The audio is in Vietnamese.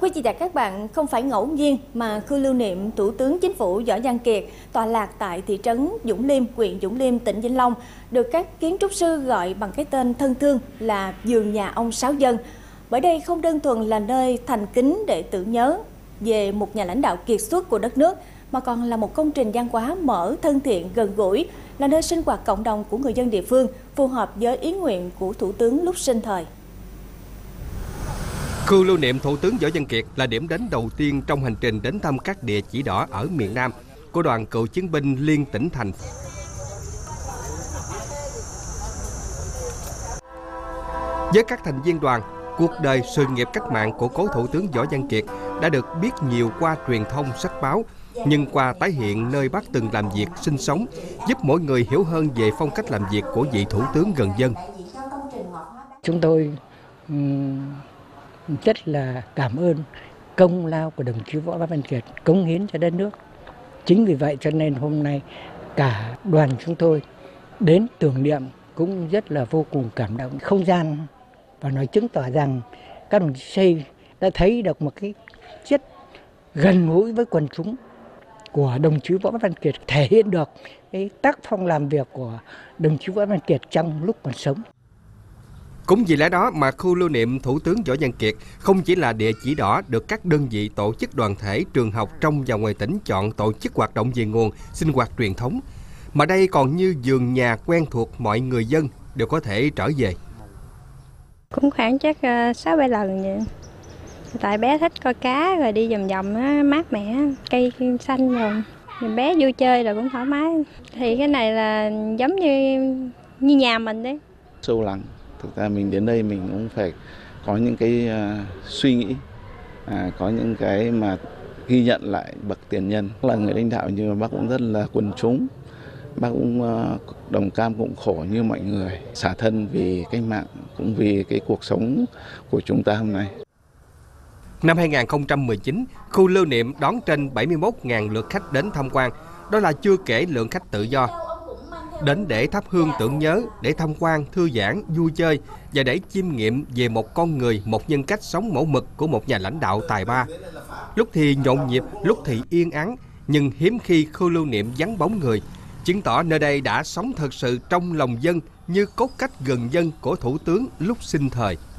quý vị và các bạn, không phải ngẫu nhiên mà khu lưu niệm Thủ tướng Chính phủ Võ Văn Kiệt tọa lạc tại thị trấn Dũng Liêm, huyện Dũng Liêm, tỉnh Vĩnh Long được các kiến trúc sư gọi bằng cái tên thân thương là vườn nhà ông Sáu Dân. Bởi đây không đơn thuần là nơi thành kính để tưởng nhớ về một nhà lãnh đạo kiệt xuất của đất nước, mà còn là một công trình văn hóa mở, thân thiện, gần gũi, là nơi sinh hoạt cộng đồng của người dân địa phương, phù hợp với ý nguyện của Thủ tướng lúc sinh thời. Khu lưu niệm Thủ tướng Võ Văn Kiệt là điểm đến đầu tiên trong hành trình đến thăm các địa chỉ đỏ ở miền Nam của đoàn cựu chiến binh liên tỉnh thành. Với các thành viên đoàn, cuộc đời sự nghiệp cách mạng của cố Thủ tướng Võ Văn Kiệt đã được biết nhiều qua truyền thông, sách báo, nhưng qua tái hiện nơi Bác từng làm việc, sinh sống, giúp mỗi người hiểu hơn về phong cách làm việc của vị Thủ tướng gần dân. Chúng tôi rất là cảm ơn công lao của đồng chí Võ Văn Kiệt cống hiến cho đất nước. Chính vì vậy cho nên hôm nay cả đoàn chúng tôi đến tưởng niệm cũng rất là vô cùng cảm động. Không gian và nói chứng tỏ rằng các đồng chí xây đã thấy được một cái chất gần gũi với quần chúng của đồng chí Võ Văn Kiệt, thể hiện được cái tác phong làm việc của đồng chí Võ Văn Kiệt trong lúc còn sống. Cũng vì lẽ đó mà khu lưu niệm Thủ tướng Võ Văn Kiệt không chỉ là địa chỉ đỏ được các đơn vị tổ chức đoàn thể, trường học trong và ngoài tỉnh chọn tổ chức hoạt động về nguồn, sinh hoạt truyền thống, mà đây còn như vườn nhà quen thuộc mọi người dân đều có thể trở về. Cũng khoảng chắc 6-7 lần vậy. Tại bé thích coi cá rồi đi vòng vòng mát mẻ, cây xanh rồi. Bé vui chơi rồi cũng thoải mái. Thì cái này là giống như nhà mình đấy. Sâu lắng. Thực ra mình đến đây mình cũng phải có những cái suy nghĩ, có những cái mà ghi nhận lại bậc tiền nhân. Là người lãnh đạo nhưng mà bác cũng rất là quần chúng, bác cũng đồng cam cộng khổ như mọi người, xả thân vì cách mạng, cũng vì cái cuộc sống của chúng ta hôm nay. Năm 2019, khu lưu niệm đón trên 71.000 lượt khách đến tham quan, đó là chưa kể lượng khách tự do. Đến để thắp hương tưởng nhớ, để tham quan, thư giãn, vui chơi và để chiêm nghiệm về một con người, một nhân cách sống mẫu mực của một nhà lãnh đạo tài ba. Lúc thì nhộn nhịp, lúc thì yên ắng, nhưng hiếm khi khu lưu niệm vắng bóng người, chứng tỏ nơi đây đã sống thật sự trong lòng dân như cốt cách gần dân của Thủ tướng lúc sinh thời.